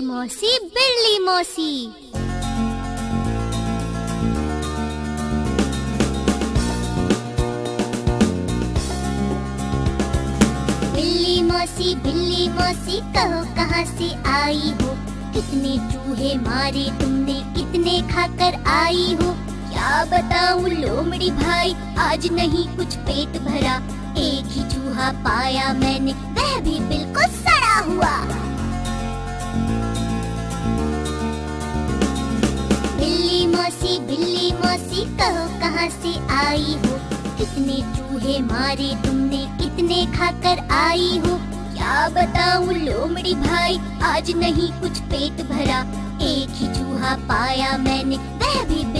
मौसी बिल्ली मौसी। बिल्ली मौसी कहो कहाँ से आई हो, कितने चूहे मारे तुमने, कितने खाकर आई हो। क्या बताऊं लोमड़ी भाई, आज नहीं कुछ पेट भरा, एक ही चूहा पाया मैंने, वह भी बिल्कुल सड़ा हुआ। बिल्ली मौसी कहो कहाँ से आई हो, कितने चूहे मारे तुमने, कितने खाकर आई हो। क्या बताऊं लोमड़ी भाई, आज नहीं कुछ पेट भरा, एक ही चूहा पाया मैंने, वह भी